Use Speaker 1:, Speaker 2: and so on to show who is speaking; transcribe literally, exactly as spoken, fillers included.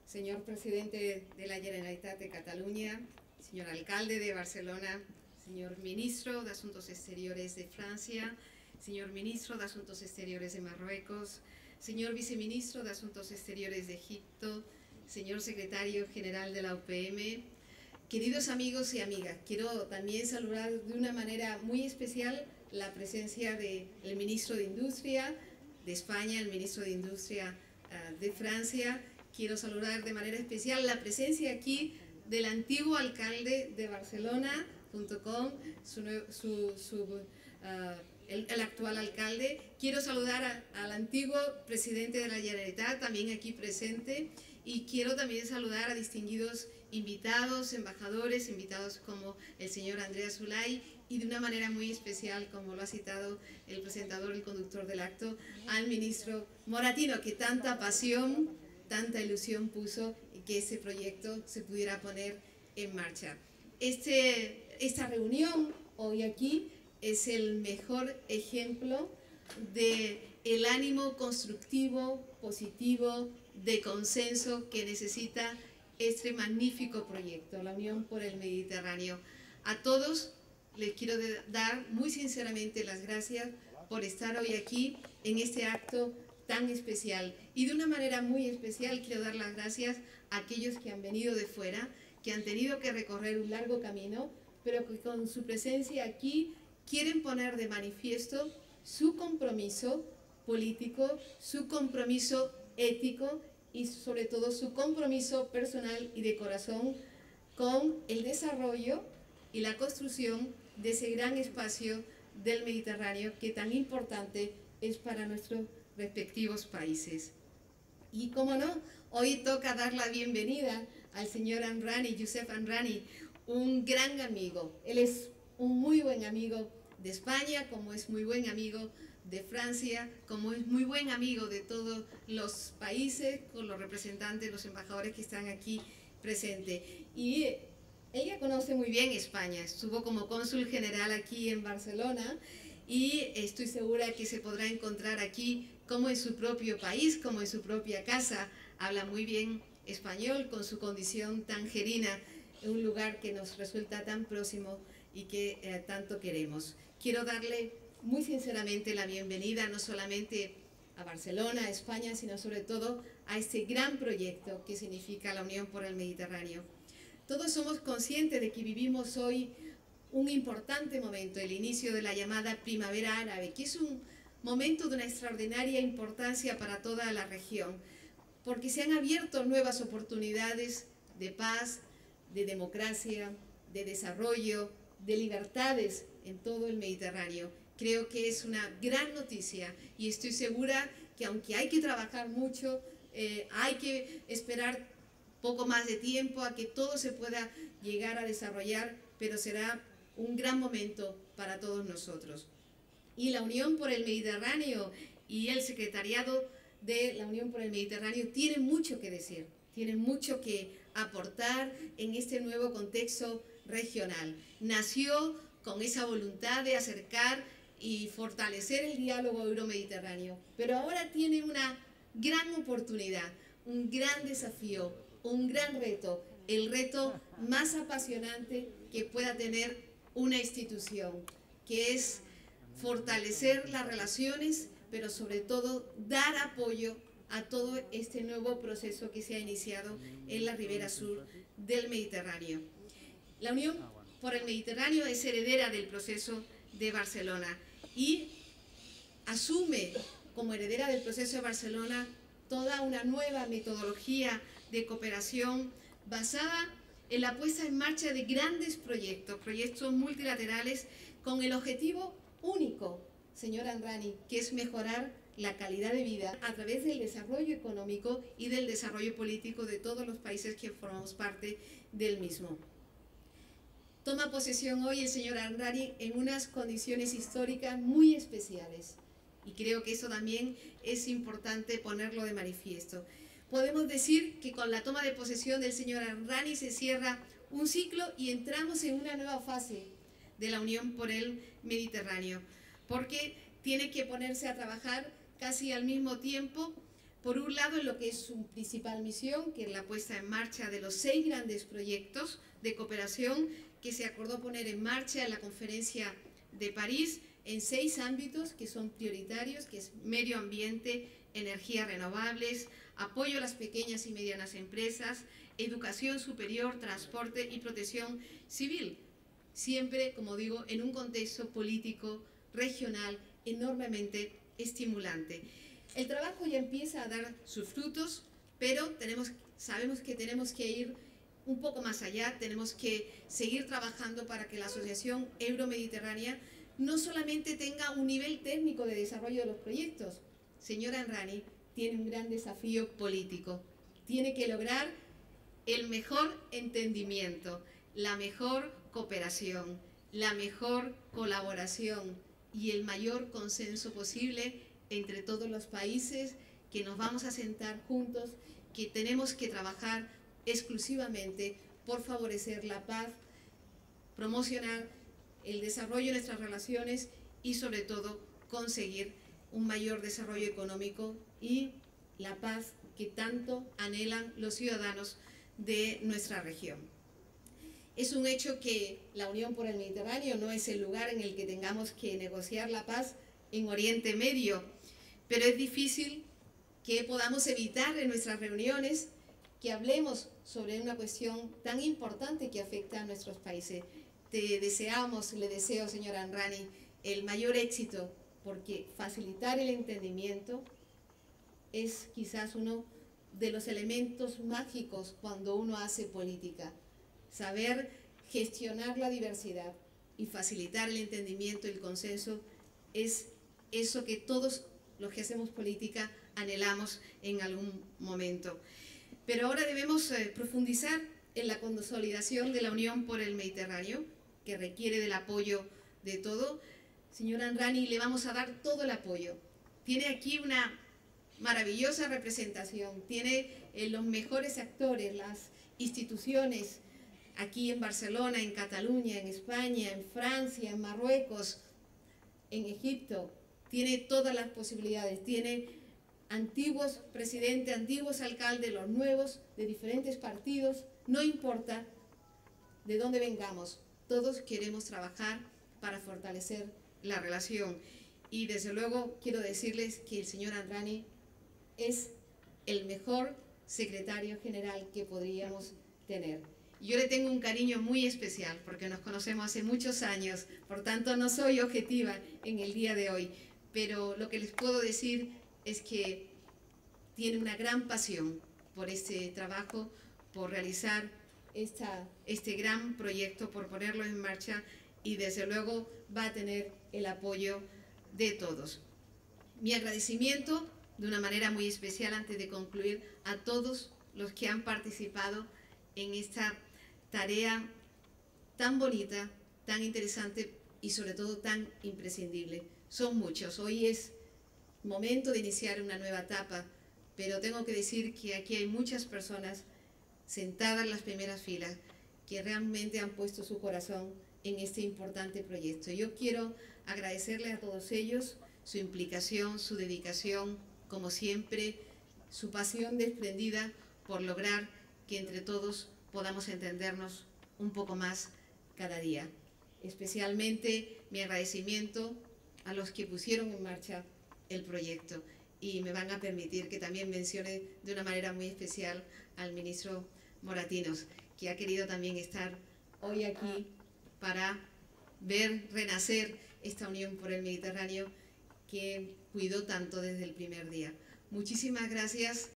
Speaker 1: señor presidente de la Generalitat de Cataluña, señor alcalde de Barcelona, señor ministro de Asuntos Exteriores de Francia, señor ministro de Asuntos Exteriores de Marruecos, señor viceministro de Asuntos Exteriores de Egipto, señor secretario general de la O P M, queridos amigos y amigas, quiero también saludar de una manera muy especial la presencia del ministro de Industria de España, el ministro de Industria uh, de Francia. Quiero saludar de manera especial la presencia aquí del antiguo alcalde de Barcelona, junto con su, su, su, uh, el, el actual alcalde. Quiero saludar a, al antiguo presidente de la Generalitat, también aquí presente, y quiero también saludar a distinguidos invitados, embajadores, invitados como el señor Andreas Ulay, y de una manera muy especial, como lo ha citado el presentador, el conductor del acto, al ministro Moratino, que tanta pasión, tanta ilusión puso en que este proyecto se pudiera poner en marcha. Este, esta reunión hoy aquí es el mejor ejemplo del ánimo constructivo, positivo, de consenso que necesita este magnífico proyecto, la Unión por el Mediterráneo. A todos les quiero dar muy sinceramente las gracias por estar hoy aquí en este acto tan especial, y de una manera muy especial quiero dar las gracias a aquellos que han venido de fuera, que han tenido que recorrer un largo camino, pero que con su presencia aquí quieren poner de manifiesto su compromiso político, su compromiso ético y sobre todo su compromiso personal y de corazón con el desarrollo y la construcción de ese gran espacio del Mediterráneo que tan importante es para nuestros respectivos países. Y como no, hoy toca dar la bienvenida al señor Amrani, Youssef Amrani, un gran amigo. Él es un muy buen amigo de España, como es muy buen amigo de Francia, como es muy buen amigo de todos los países, con los representantes, los embajadores que están aquí presentes. Y ella conoce muy bien España, estuvo como cónsul general aquí en Barcelona, y estoy segura que se podrá encontrar aquí como en su propio país, como en su propia casa. Habla muy bien español con su condición tangerina, en un lugar que nos resulta tan próximo y que eh, tanto queremos. Quiero darle muy sinceramente la bienvenida no solamente a Barcelona, a España, sino sobre todo a este gran proyecto que significa la Unión por el Mediterráneo. Todos somos conscientes de que vivimos hoy un importante momento, el inicio de la llamada Primavera Árabe, que es un momento de una extraordinaria importancia para toda la región, porque se han abierto nuevas oportunidades de paz, de democracia, de desarrollo, de libertades en todo el Mediterráneo. Creo que es una gran noticia y estoy segura que aunque hay que trabajar mucho, eh, hay que esperar poco más de tiempo a que todo se pueda llegar a desarrollar, pero será un gran momento para todos nosotros. Y la Unión por el Mediterráneo y el secretariado de la Unión por el Mediterráneo tienen mucho que decir, tienen mucho que aportar en este nuevo contexto regional. Nació con esa voluntad de acercar y fortalecer el diálogo euromediterráneo, pero ahora tiene una gran oportunidad, un gran desafío, un gran reto, el reto más apasionante que pueda tener una institución, que es fortalecer las relaciones, pero sobre todo dar apoyo a todo este nuevo proceso que se ha iniciado en la ribera sur del Mediterráneo. La Unión por el Mediterráneo es heredera del proceso de Barcelona y asume como heredera del proceso de Barcelona toda una nueva metodología de cooperación basada en la puesta en marcha de grandes proyectos, proyectos multilaterales con el objetivo único, señor Amrani, que es mejorar la calidad de vida a través del desarrollo económico y del desarrollo político de todos los países que formamos parte del mismo. Toma posesión hoy el señor Amrani en unas condiciones históricas muy especiales y creo que eso también es importante ponerlo de manifiesto. Podemos decir que con la toma de posesión del señor Amrani se cierra un ciclo y entramos en una nueva fase de la Unión por el Mediterráneo, porque tiene que ponerse a trabajar casi al mismo tiempo Por un lado, en lo que es su principal misión, que es la puesta en marcha de los seis grandes proyectos de cooperación que se acordó poner en marcha en la conferencia de París, en seis ámbitos que son prioritarios, que es medio ambiente, energías renovables, apoyo a las pequeñas y medianas empresas, educación superior, transporte y protección civil. Siempre, como digo, en un contexto político regional enormemente estimulante. El trabajo ya empieza a dar sus frutos, pero tenemos, sabemos que tenemos que ir un poco más allá, tenemos que seguir trabajando para que la Asociación Euromediterránea no solamente tenga un nivel técnico de desarrollo de los proyectos. Señora Anrani, tiene un gran desafío político. Tiene que lograr el mejor entendimiento, la mejor cooperación, la mejor colaboración y el mayor consenso posible entre todos los países que nos vamos a sentar juntos, que tenemos que trabajar exclusivamente por favorecer la paz, promocionar el desarrollo de nuestras relaciones y sobre todo conseguir un mayor desarrollo económico y la paz que tanto anhelan los ciudadanos de nuestra región. Es un hecho que la Unión por el Mediterráneo no es el lugar en el que tengamos que negociar la paz en Oriente Medio, pero es difícil que podamos evitar en nuestras reuniones que hablemos sobre una cuestión tan importante que afecta a nuestros países. Te deseamos, le deseo, señora Anrani, el mayor éxito, porque facilitar el entendimiento es quizás uno de los elementos mágicos cuando uno hace política. Saber gestionar la diversidad y facilitar el entendimiento y el consenso es eso que todos los que hacemos política anhelamos en algún momento. Pero ahora debemos eh, profundizar en la consolidación de la Unión por el Mediterráneo, que requiere del apoyo de todo. Señora Anrani, le vamos a dar todo el apoyo. Tiene aquí una maravillosa representación, tiene eh, los mejores actores, las instituciones, aquí en Barcelona, en Cataluña, en España, en Francia, en Marruecos, en Egipto. Tiene todas las posibilidades, tiene antiguos presidentes, antiguos alcaldes, los nuevos, de diferentes partidos, no importa de dónde vengamos, todos queremos trabajar para fortalecer la relación. Y desde luego quiero decirles que el señor Anrani es el mejor secretario general que podríamos tener. Yo le tengo un cariño muy especial porque nos conocemos hace muchos años, por tanto no soy objetiva en el día de hoy, pero lo que les puedo decir es que tiene una gran pasión por este trabajo, por realizar esta, este gran proyecto, por ponerlo en marcha y desde luego va a tener el apoyo de todos. Mi agradecimiento de una manera muy especial antes de concluir a todos los que han participado en esta tarea tan bonita, tan interesante y sobre todo tan imprescindible. Son muchos, hoy es momento de iniciar una nueva etapa, pero tengo que decir que aquí hay muchas personas sentadas en las primeras filas que realmente han puesto su corazón en este importante proyecto. Yo quiero agradecerles a todos ellos su implicación, su dedicación, como siempre, su pasión desprendida por lograr que entre todos podamos entendernos un poco más cada día. Especialmente mi agradecimiento a los que pusieron en marcha el proyecto y me van a permitir que también mencione de una manera muy especial al ministro Moratinos, que ha querido también estar hoy aquí para ver renacer esta Unión por el Mediterráneo que cuidó tanto desde el primer día. Muchísimas gracias.